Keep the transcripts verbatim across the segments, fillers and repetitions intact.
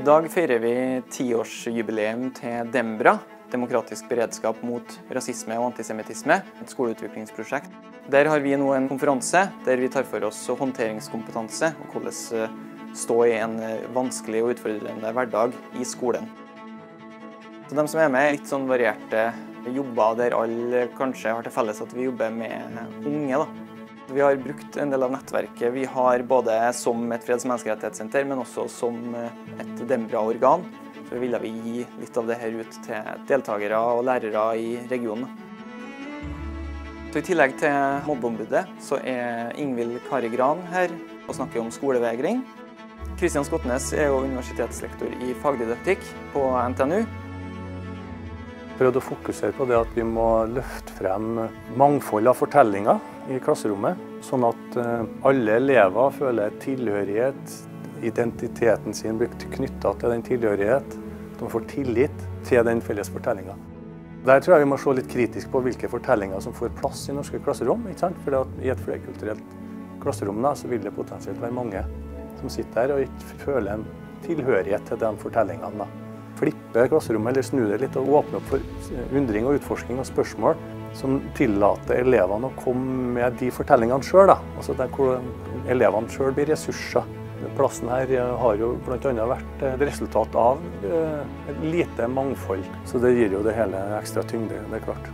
dag feirer vi tiårsjubileum til Dembra, Demokratisk beredskap mot rasisme og antisemittisme, et skoleutviklingsprosjekt. Der har vi nå en konferanse der vi tar for oss håndteringskompetanse og hvordan stå i en vanskelig og utfordrende hverdag i skolen. Så de som er med er litt sånn varierte jobber der alle kanskje har til felles at vi jobber med unge. Da. Vi har brukt en del av nettverket vi har både som et freds- og menneskerettighetssenter, men også som et Dembra-organ. Så ville vi gi litt av det her ut til deltakere og lærere i regionen. Så I tillegg til mobbeombudet så er Ingvild Kari Gran her og snakker om skolevegring. Kristian Skotnes er jo universitetslektor i fagdidaktikk på N T N U. Prøvd å fokusere på det at vi må løfte frem mangfold av fortellinger i klasserommet, sånn at alle elever føler tilhørighet, identiteten sin blir knyttet til den tilhørighet, de får tillit til den felles fortellingen. Der tror jeg vi må se litt kritisk på hvilke fortellinger som får plass i norske klasserom, ikke sant? For i et flerkulturelt klasserom da, så vil det potensielt være mange som sitter der og ikke føler en tilhørighet til de fortellingene. Da. Flippe klasserommet eller snu det litt og åpne opp for undring og utforsking og spørsmål som tillater elevene å komme med de fortellingene selv. Altså der hvor elevene selv blir ressurser. Plassen her har jo blant annet vært et resultat av et lite mangfold, så det gir jo det hele ekstra tyngde, det er klart.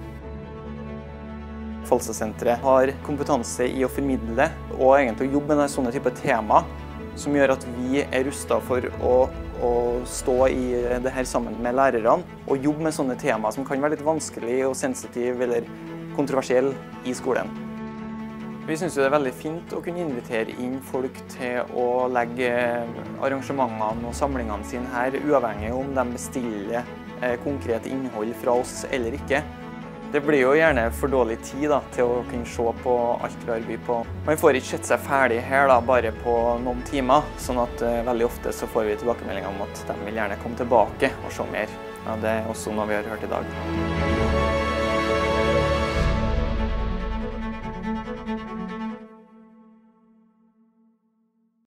Falstad-senteret har kompetanse i å formidle og egentlig jobbe med sånne type tema som gjør at vi er rustet for å, å stå i det her sammen med lærerne og jobbe med sånne tema som kan være litt vanskelig og sensitiv eller kontroversiell i skolen. Vi synes det er veldig fint å kunne invitere inn folk til å legge arrangementene og samlingene sine her, uavhengig om de bestiller eh, konkret innhold fra oss eller ikke. Det blir jo gjerne for dårlig tid da, til å kunne se på alt vi har by på. Man får ikke sett seg ferdig her da, bare på noen timer, sånn at eh, veldig ofte så får vi tilbakemeldinger om at de vil gjerne komme tilbake og se mer. Ja, det er også noe vi har hørt i dag.